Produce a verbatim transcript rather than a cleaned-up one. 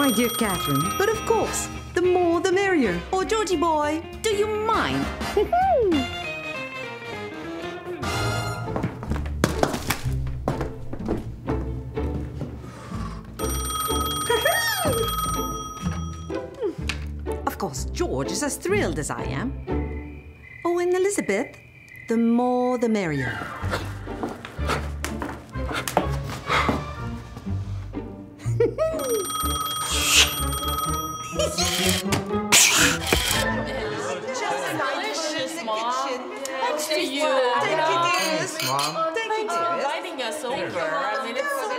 my dear Catherine, but of course, the more the merrier. Oh, Georgie boy, do you mind? Of course, George is as thrilled as I am. Oh, and Elizabeth, the more the merrier. Delicious, Mom. Thanks to you. Thank you, dearest. Mom. Thank you, Thanks for dearest. inviting us over. I mean, it's so